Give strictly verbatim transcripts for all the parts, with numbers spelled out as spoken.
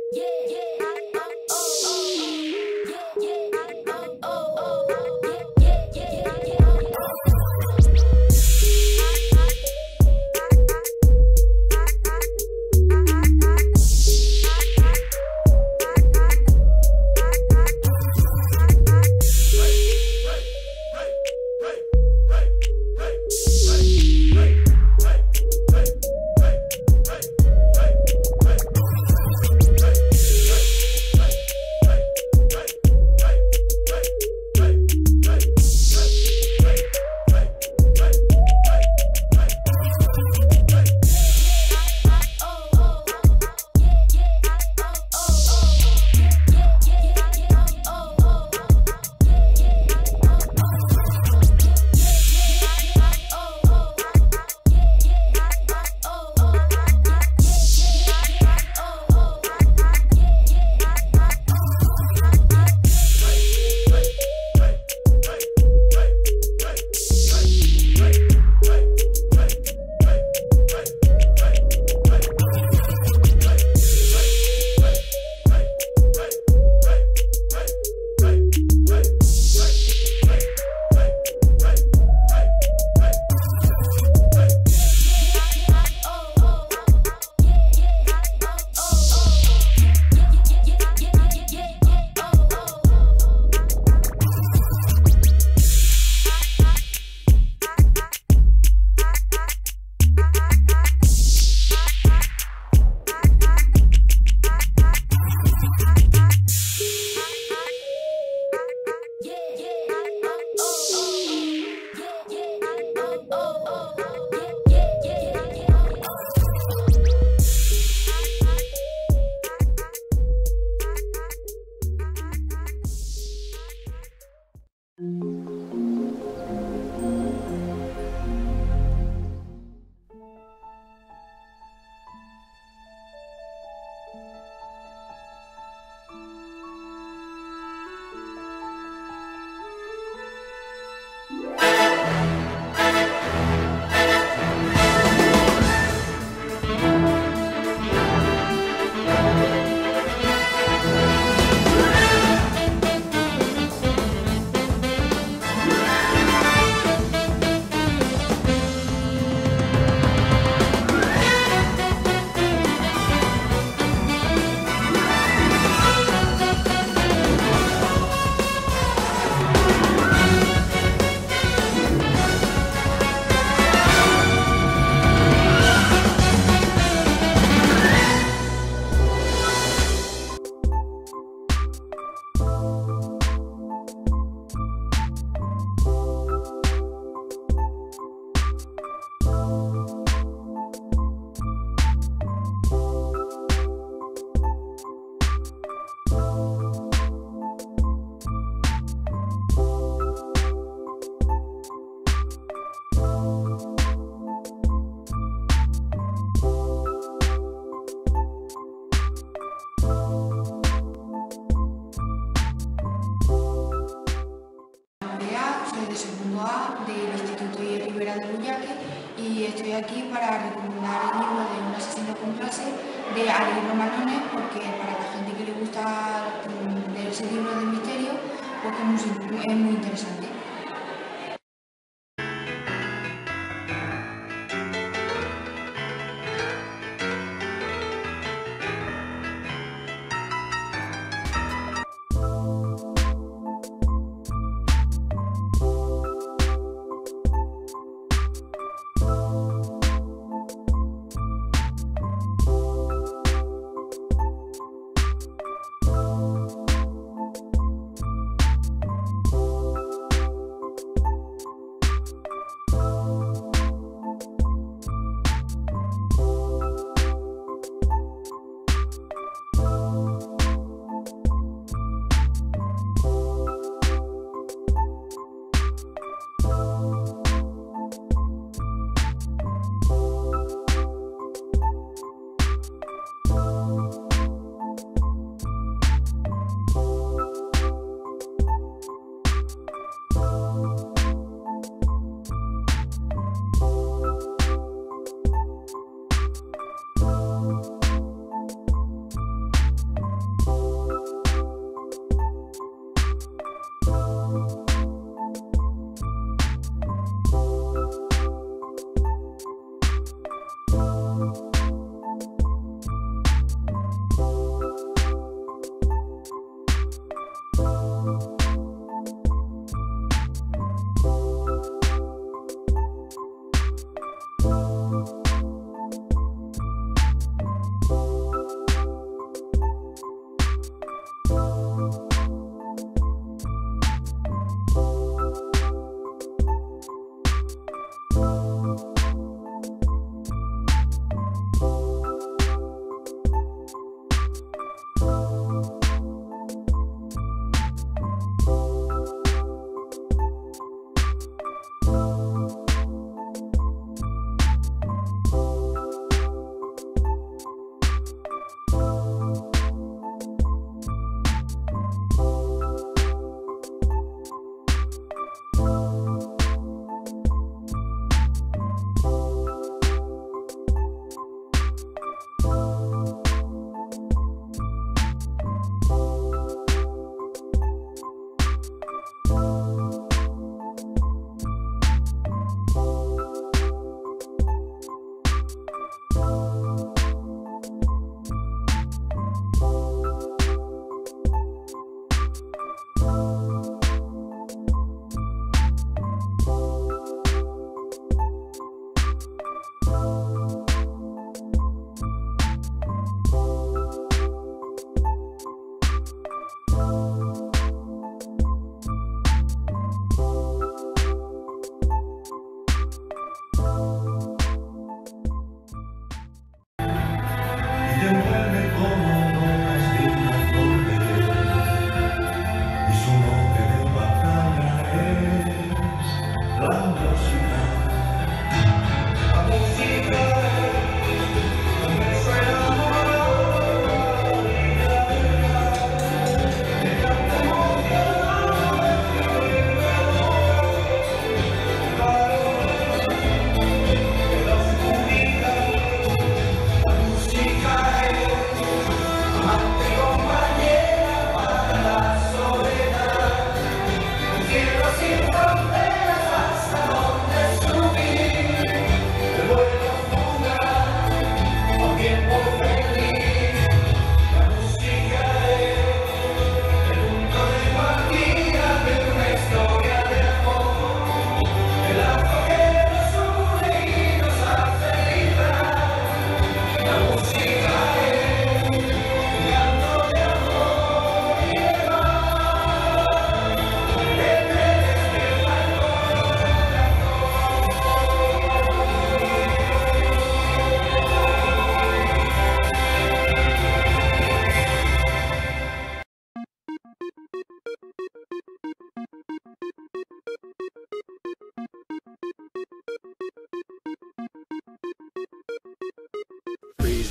y estoy aquí para recomendar el libro de Un asesino con clase de Ariel Romanones, porque para la gente que le gusta leer ese libro de misterio, pues es muy, es muy interesante.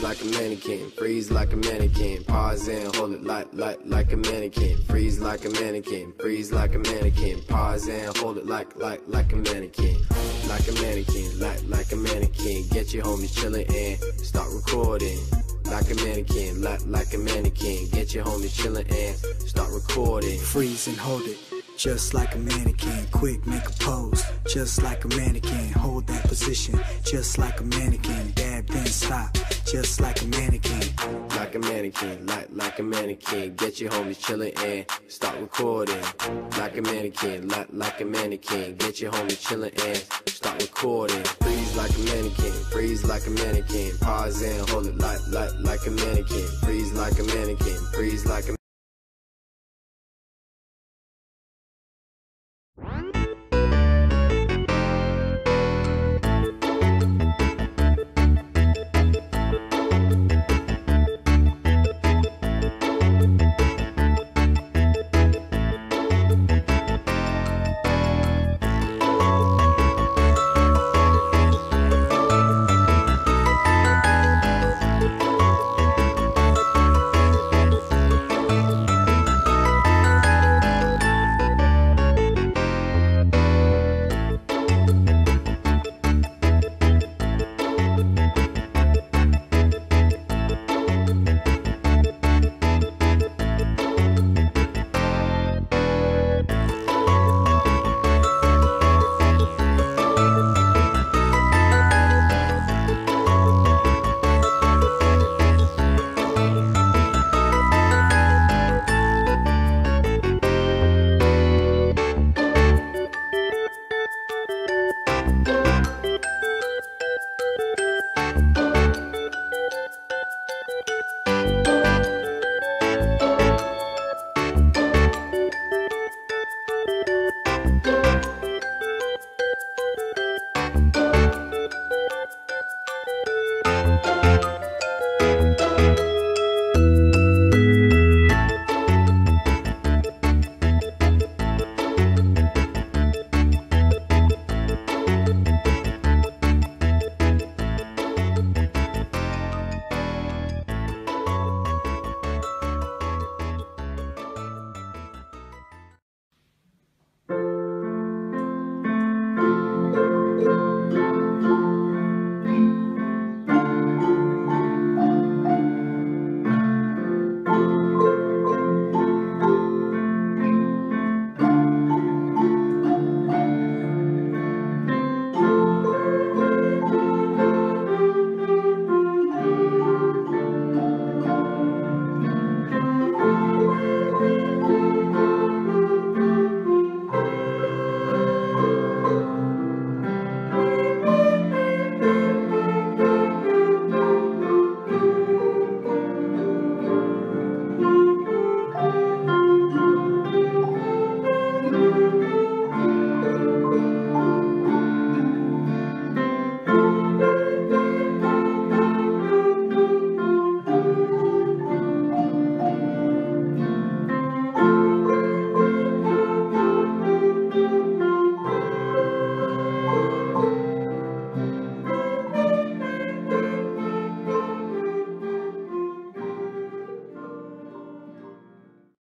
like a mannequin, freeze like a mannequin, pause and hold it like, like, like a mannequin, freeze like a mannequin, freeze like a mannequin, pause and hold it like, like, like a mannequin, like a mannequin, like, like a mannequin, get your homies chillin' and start recording. Like a mannequin, like, like a mannequin, get your homies chillin' and start recording. Freeze and hold it, just like a mannequin. Quick, make a pose, just like a mannequin. Hold that position, just like a mannequin. Dab, then stop, just like a mannequin. Like a mannequin, like, like a mannequin, get your homies chillin' and start recording. Like a mannequin, like, like a mannequin, get your homies chillin' and start recording. Freeze like a mannequin, freeze like a mannequin, pause and hold it like, like, like a mannequin, freeze like a mannequin, freeze like a